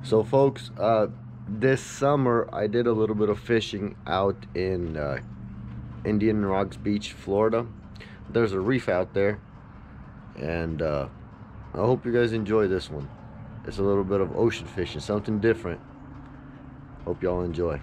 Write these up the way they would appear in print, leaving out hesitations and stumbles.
So folks, this summer I did a little bit of fishing out in Indian Rocks Beach, Florida. There's a reef out there, and I hope you guys enjoy this one. It's a little bit of ocean fishing, something different. Hope y'all enjoy.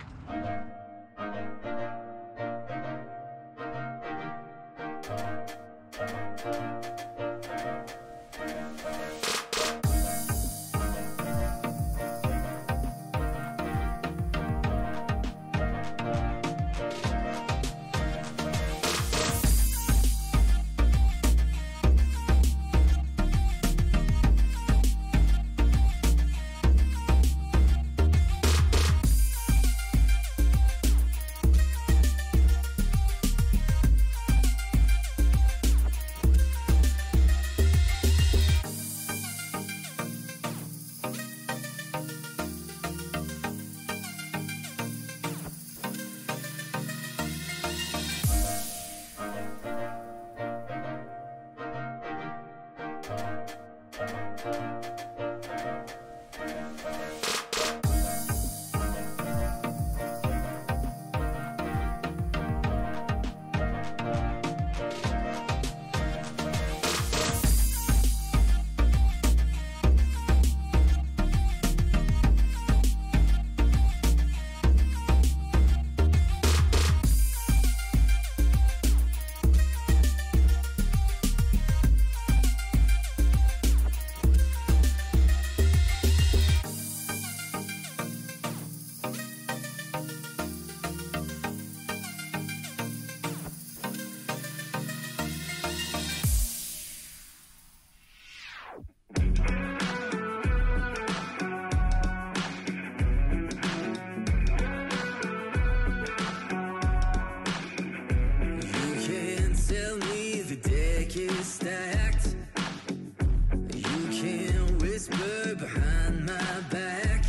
Stacked. You can whisper behind my back.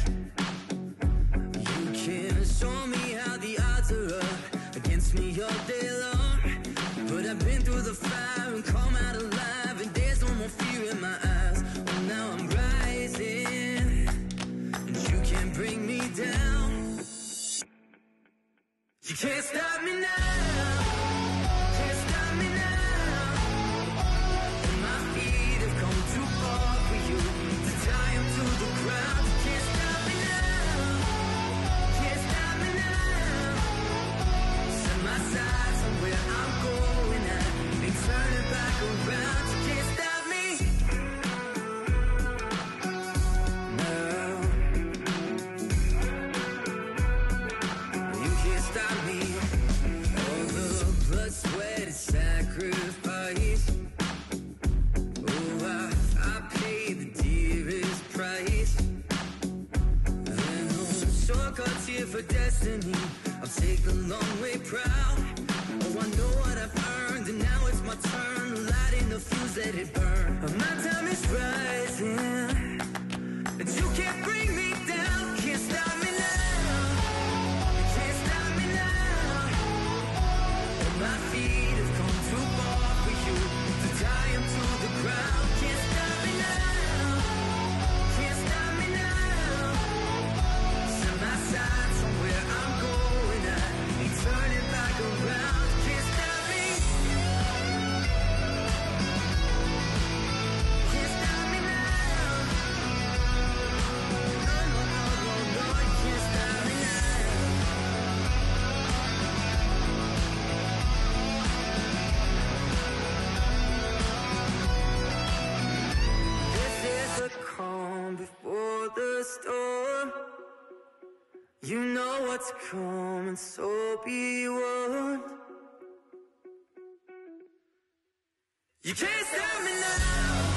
You can show me how the odds are up against me all day long. But I've been through the fire and come out alive, and there's no more fear in my eyes. Oh, now I'm rising, and you can't bring me down. You can't stop me now. For destiny, I'll take the long way proud. Oh, I know what I've earned, and now it's my turn, lighting the fuse that it burned. My time is rising, and you can't bring me down. Can't stop me now. You can't stop me now. My feet have come too far for you to tie them to the ground. Can't stop me now. Can't stop me now. Set my sights. Turning back around, can't stop me. Can't stop me now. No, no, no, no, no, you can't stop me now. This is the calm before the storm. You know what's coming, so be warned. You can't stop me now.